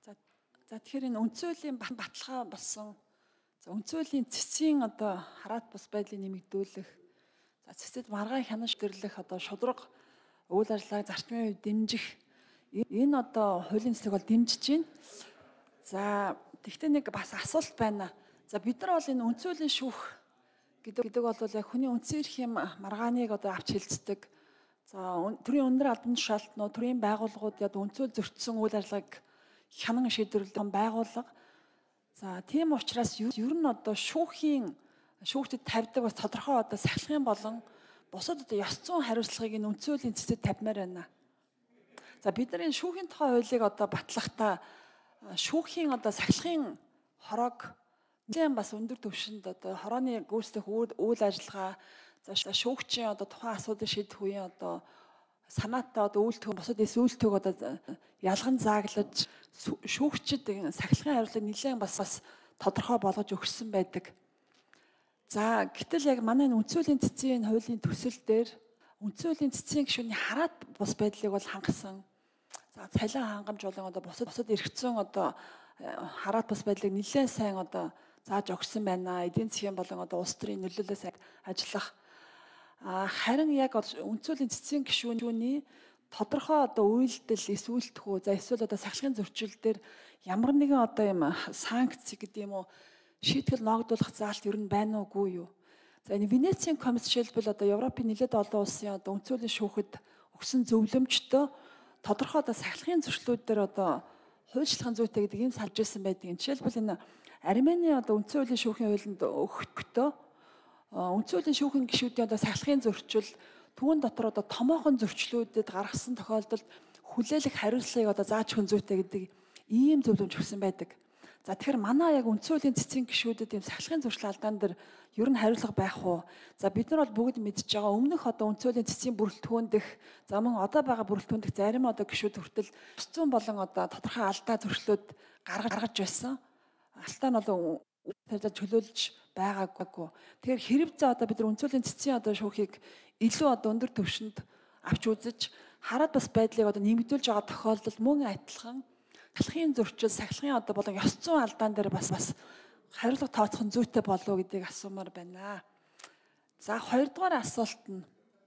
За тэгэхээр энэ үндсөлийн баталгаа болсон. За үндсөлийн цэцгийн одоо хараат бус байдлыг нэмэгдүүлэх. За цэцэд маргаан хянаж гэрлэх одоо шудраг үйл ажиллагааг зарчмын үед дэмжих. Энэ одоо хуулийн цэцэг бол дэмжиж байна. За тэгтээ нэг бас асуулт байна. За бид нар бол энэ үндсөлийн шүүх гэдэг бол яг хүний үндсэн эрхийн маргааныг одоо авч хэлцдэг. За төрийн өндөр албан тушаалтнууд, төрийн байгууллагууд яд үндсөөл зөрчсөн үйл ажиллагааг хянан шийдвэрлэх байгууллага. За тийм учраас ер нь одоо шүүхтэд тавьдаг бас тодорхой одоо сахилгын болон бусад одоо ёс зүйн хариуцлагыг энэ үндсөлийн цэцэд тавьмаар байна. За бид нар энэ шүүхийн тухай хуулийг одоо батлахдаа шүүхийн одоо сахилгын хорог нэлээд бас өндөр түвшинд одоо хорооны гүйцэтгэх үйл ажиллагаа за шүүгчийн одоо тухайн асуудлыг шийдэх үеийн одоо санаатай одоо үйлдэх бусад үйлдэлтийг одоо ялган зааглаж шүүгчид сахилгын хариуцлагыг нэлээд бас тодорхой болгож өгсөн байдаг. За гэтэл яг манай үндсөлийн цэцгийн хуулийн төсөл дээр үндсөлийн цэцгийн гишүүний хараат бус байдлыг бол хангасан. За цалин хангамж болон одоо бусад эрх зүйн одоо хараат бус байдлыг нэлээд сайн одоо зааж өгсөн байна. Эдийн засгийн болон одоо улс төрийн нөлөөллөөс ажиллах. Харин яг үндсөлийн цэцгийн гишүүний тодорхой одоо үйлдэл эсвэл одоо сахилгын зөрчил дээр ямар нэгэн одоо юм санкц гэдэг юм уу шийтгэл ногдуулах заалт ер нь байна уугүй юу? За энэ Венецийн комисс жишээлбэл одоо Европын нэлээд олон улсын одоо үндсөлийн шүүхэд өгсөн зөвлөмжтөө тодорхой одоо сахилгын зөрчлүүд дээр одоо хуульчлахын зүйтэй гэдэг юм салж ирсэн байдаг. Жишээлбэл энэ Армени одоо үндсэн хуулийн шүүхийн хуулинд өгөхдөө үндсөлийн шүүхийн гишүүдийн одоо сахилгын зөрчил түүн дотор одоо томоохон зөрчлүүдэд гаргасан тохиолдолд хүлээлгэх хариуцлагыг одоо зааж өгөх зүйтэй гэдэг ийм зөвлөмж өгсөн байдаг. За тэгэхээр манай яг үндсөлийн цэцгийн гишүүдэд ийм сахилгын зөрчил алдаан дээр ер нь хариуцлага байх уу? За бид нар бол бүгд мэдж байгаа өмнөх одоо үндсөлийн цэцгийн бүрэлдэхүүн дэх за мөн одоо байгаа бүрэлдэхүүн дэх зарим одоо гишүүд хүртэл 900 болон одоо тодорхой алдаа зөрчлүүд гаргаж байсан. Алдаа нь бол тавьж чөлөөлж байгаагүй. Тэгэхээр хэрэг за одоо бид нар үндсөлийн цэцгийн одоо шүүхийг илүү одоо өндөр түвшинд авч үзэж хараад бас байдлыг одоо нэмэгдүүлж байгаа тохиолдолд мөн адилхан сахилгын зөрчил, сахилгын одоо болон ёс зүйн алдаан дээр бас хариуцлага тооцох зүйтэй болов уу гэдгийг асуумаар байна. За хоёрдугаар асуулт нь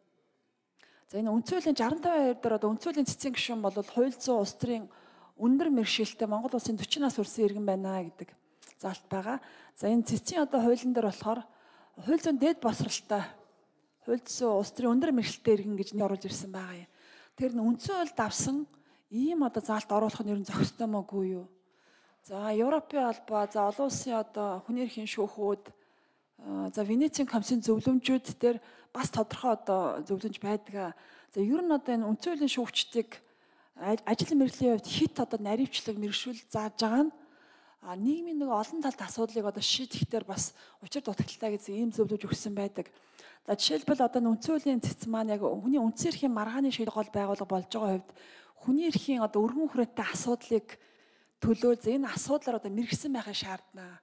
за энэ үндсөлийн 65 дээр одоо үндсөлийн цэцгийн гишүүн бол хууль зүйн улс төрийн өндөр мэргэшилтэй Монгол улсын 40 нас хүрсэн иргэн байна гэдэг заалт байгаа. За энэ цэцгийн одоо хуулийн дээр болохоор хууль зүйн дээд босралтай хууль зүйн улс төрийн өндөр мэргэшилтэй иргэн гэж оруулж ирсэн байгаа юм. Тэр нь үндсэн хуульд авсан ийм одоо заалт оруулах нь ер нь зохистой мөгүй юу? За Европын албаа, за олон улсын одоо хүний эрхийн шүүхүүд, за Венецийн комиссийн зөвлөмжүүд дээр бас тодорхой одоо зөвлөмж байдаг. За ер нь одоо энэ үндсэн хуулийн шүүгчдийг ажил мэргэжлийн хувьд хит одоо наривчлаг мэргэшүүл зааж байгаа нь нийгмийн нэг олон талт асуудлыг одоо шийдэхдээ бас учир дутагдaltaй гэсэн ийм зөвлөж өгсөн байдаг. За жишээлбэл одоо үндсэн хуулийн цэц маань яг хүний үндсэн эрхийн маргааны шийдэх гол байгууллага болж байгаа хувьд хүний эрхийн одоо өргөн хүрээтэй асуудлыг төлөөлж энэ асуудлаар одоо мэргэсэн байхыг шаардна.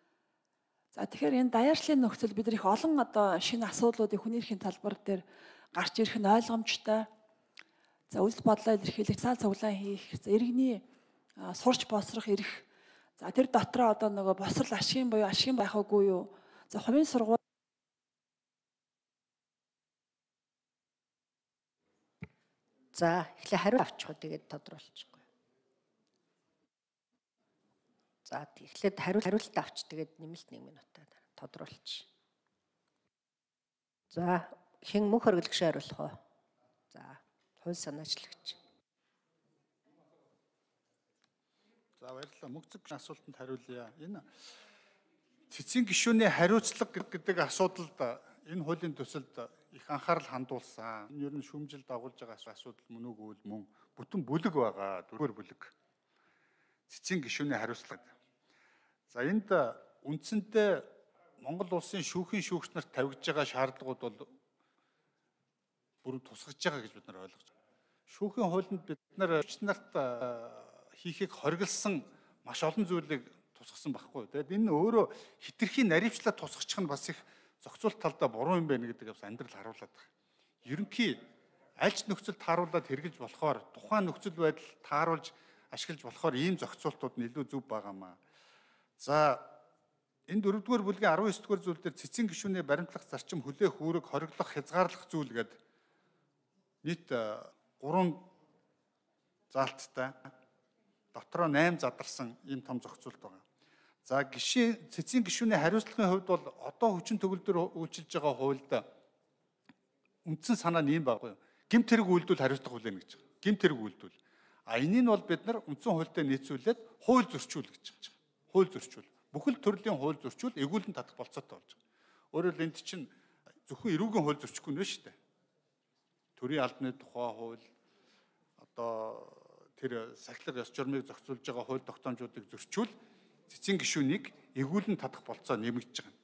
За тэгэхээр энэ даяаршлын нөхцөл бид нар их олон одоо шинэ асуудлуудыг хүний эрхийн талбар дээр гарч ирэх нь ойлгомжтой. За үзэл бодлоо илэрхийлэх, цаал цуглаан хийх, иргэний сурч босрох эрх. За тэр дотроо одоо нөгөө босрал ашигын байх уугүй юу? За хувийн сургууль за эхлээ хариу авчих уу тэгээд тодруулчихгүй. За эхлээд хариулт авч тэгээд нэмэлт 1 минутаар тодруулчих. За хэн мөнх хоригдогч хариулах уу? За хууль санаачлагч. За баярлалаа. Мөнхцөг асуултанд хариулъя. Энэ цэцгийн гишүүний хариуцлага гэдэг асуудалд энэ хуулийн төсөлд их анхаарал хандуулсан. Энэ ер нь шүүмжил дагуулж байгаа асуудал мөн үгүй мөн бүтэн бүлэг байгаа. 4 бүлэг. Цэцгийн гишүүний хариуцлага. За энд үндсэндээ Монгол улсын шүүхийн шүүгч нарт тавигдж байгаа шаардлагууд бол бүр тусгаж байгаа гэж бид нар ойлгож байна. Шүүхийн хуулинд бид нар шүүгч нарт хийхийг хориглосон маш олон зүйлийг тусгасан байхгүй. Тэгээд энэ өөрөө хитрхийн наривчлаад тусгачих нь бас их зохицуулт талдаа буруу юм байна гэдэг бас амьдрал харуулдаг. Ерөнхий аль ч нөхцөл тааруулаад хэрэгжилж болохоор тухайн нөхцөл байдал тааруулж ашиглаж болохоор ийм зохицуултууд нь илүү зөв байгаамаа. За энэ 4-р бүлгийн 19-р зүйл дээр цэцэн гишүүний баримтлах зарчим хүлээх үүрэг хориглох хязгаарлах зүйл гэдэг нийт 3 заалттай дотроо 8 задарсан ийм том зохицуулт байгаа. За цэцэн гишүүний хариуцлагын хувьд бол одоо хүчин төгөлдөр үйлчилж байгаа хуульд үндсэн санаа нь ийм байхгүй юу? Гэмт хэрэг үйлдвэл хариуцлага хүлээнэ гэж байгаа. Гэмт хэрэг үйлдвэл. Энийг бол бид нар үндсэн хуультай нийцүүлээд хууль зөрчүүл гэж байгаа. Хууль зөрчүүл. Бүхэл төрлийн хууль зөрчүүл эгүүлэн татах болцоотой болж байгаа. Өөрөөр хэлбэл энд чинь зөвхөн эрүүгийн хууль зөрчихгүй нэ шүү дээ. Төрийн албаны тухай хууль, одоо тэр сахилга ёс журмыг зохицуулж байгаа хууль тогтоомжуудыг зөрчүүл цэцэн гишүүнийг эгүүлэн татах болцоо нэмэгдэж байгаа.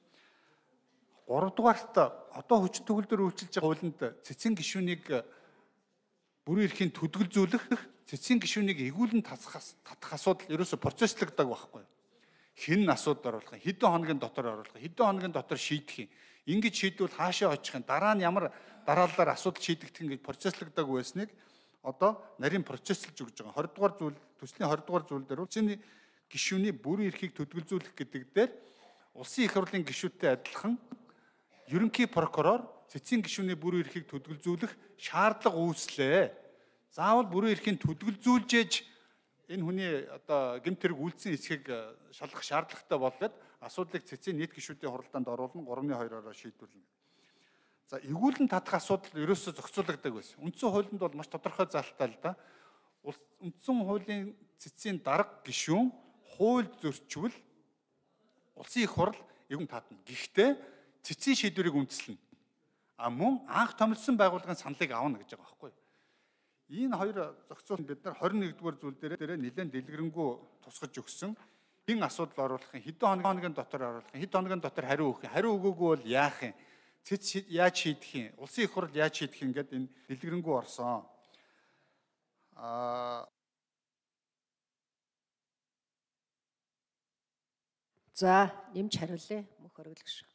3 дугаарт одоо хүчин төгөлдөр үйлчилж байгаа хуулинд цэцэн гишүүнийг бүрэн эрхийн төдөлзүүлэх, цэцэн гишүүнийг эгүүлэн татах асуудал ерөөсө процесслогдог байхгүй. Хэн асуудал оруулах, хэдэн хоногийн дотор оруулах, хэдэн хоногийн дотор шийдэх юм. Ингэж шийдвэл хаашаа очих юм, дараа нь ямар дараалалаар асуудал шийдэгдэх ингэж процесслогдог байсныг одоо нарийн процесслж өгж байгаа. 20 дугаар зүйл, төслийн 20 дугаар зүйл дээр цэцэн гишүүний бүрэн эрхийг төдөлзүүлэх гэдэг дээр улсын их хурлын гишүүдтэй адилхан ерөнхий прокурор цэцэн гишүүний бүрэн эрхийг төдөлзүүлэх шаардлага үүслээ. Заавал бүрэн эрхийн төдөлзүүлж ээж энэ хүний одоо гэмт хэрэг үйлдсэн эсхийг шалгах шаардлагатай болоод асуудлыг цэцэн нийт гишүүдийн хуралдаанд оруулна 3-2-ороо шийдвэрлэнэ. За эгүүлэн татах асуудал ерөөсөө зохицуулагддаг байсан. Үндсэн хуулинд бол маш тодорхой заалттай л да. Үндсэн хуулийн цэцэн дарга гишүүн хууль зөрчвөл улсын их хурал эгүүлэн татна. Гэхдээ цэцэн шийдвэрийг үндэслэнэ. Мөн анх томилсон байгууллагын саналыг авна гэж байгаа байхгүй юу? Энэ хоёр зохицуулт бид нар 21-р зүйл дээр нэлээд дэлгэрэнгүй тусгаж өгсөн. Энэ асуудал оруулах юм, хэдэн хоногийн дотор оруулах юм, хэдэн хоногийн дотор хариу өгөх юм, хариу өгөөгүй бол яах юм? Цэц яаж шийдэх юм? Улсын их хурал яаж шийдэх юм гэдэг энэ дэлгэрэнгүй орсон. За, нэмж хариулъя. Мөнх оргилгч.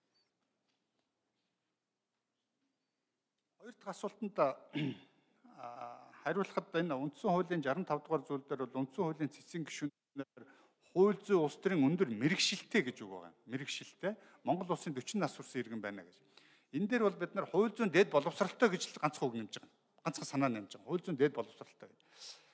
Хоёр дахь асуултанд хариулахад энэ үндсэн хуулийн 65 дугаар зүйл дээр бол үндсэн хуулийн цэцэн гишүүнээр хууль зүйн улс төрийн өндөр мэрэгшилтэй гэж үг байгаа юм. Мэрэгшилтэй Монгол улсын 40 нас хүрсэн иргэн байна гэж. Энэ дээр бол бид нар хууль зүйн дээд боловсралтай гэж ганцхан үг нэмж байгаа. Ганцхан санаа нэмж байгаа. Хууль зүйн дээд боловсралтай гэж.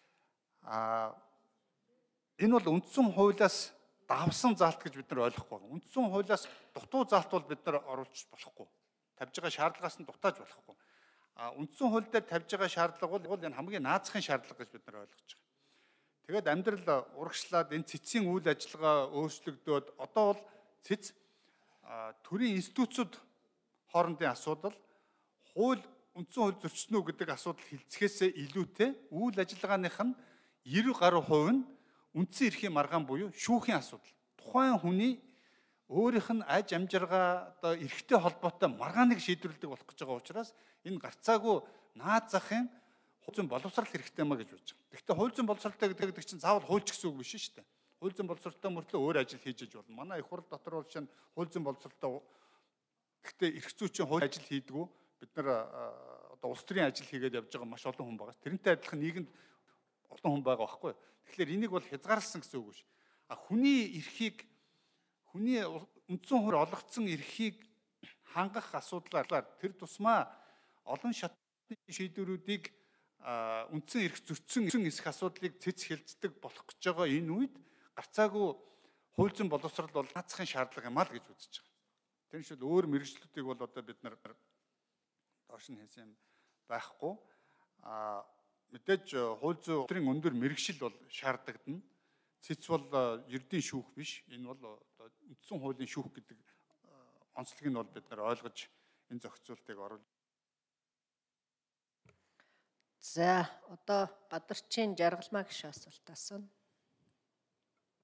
Энэ бол үндсэн хуулиас давсан заалт гэж бид нар ойлгохгүй байна. Үндсэн хуулиас дутуу заалт бол бид нар оруулж болохгүй. Тавьж байгаа шаардлагаас нь дутааж болохгүй. Үндсэн хууль дээр тавьж байгаа шаардлага бол энэ хамгийн наазахын шаардлага гэж бид нар ойлгож байгаа. Тэгээд амьдрал урагшлаад энэ цэцгийн үйл ажиллагаа өөрчлөгдөөд одоо бол цэц төрийн институцууд хоорондын асуудал хууль үндсэн хууль зөрчсөн үү гэдэг асуудал хилцэхээсээ илүүтэй үйл ажиллагааных нь 90 гаруй хувь нь үндсэн эрхийн маргаан буюу шүүхийн асуудал. Тухайн хүний өөрийнх нь аж амжиргаа одоо эрхтэй холбоотой маргааныг шийдвэрлэдэг болох гэж байгаа учраас энэ гарцаагүй наад захын хууль зүйн боловсрал хэрэгтэй маа гэж бодож байгаа. Гэхдээ хууль зүйн боловсралтай гэдэг чинь заавал хуульч гэсэн үг биш шүү дээ. Хууль зүйн боловсралтай мөртлөө өөр ажил хийж иж болно. Манай их хурл дотор бол чинь хууль зүйн боловсралтай гэхдээ эрх зүйчийн хууль ажил хийдгүү бид нар одоо улс төрийн ажил хийгээд явж байгаа маш олон хүн байгаа. Тэрнтэй адилхан нийгэмд олон хүн байгаа байхгүй. Тэгэхээр энийг бол хязгаарласан гэсэн үг биш. Хүний эрхийг хүний үндсэн хууль олгогдсон эрхийг хангах асуудлаар тэр тусмаа олон шатны шийдвэрүүдийг үндсэн эрх зөрчсөн эсэх асуудлыг цэц хэлцдэг болох гэж байгаа энэ үед гарцаагүй хууль зүйн боловсрал бол наацхын шаардлага юм аа л гэж үзэж байгаа. Тэр шиг өөр мэргэжлүүдийг бол одоо бид нар доош нь хийсэн байхгүй. Мэдээж хууль зүйн төрийн өндөр мэргэжил бол шаардагдана. Цэц бол ердийн шүүх биш. Энэ бол үндсэн хуулийн шүүх гэдэг онцлог нь бол бид нар ойлгож энэ зохицуултыг оруулж. За одоо Бадарчин Жаргалмаа гişүн асуулт асууна.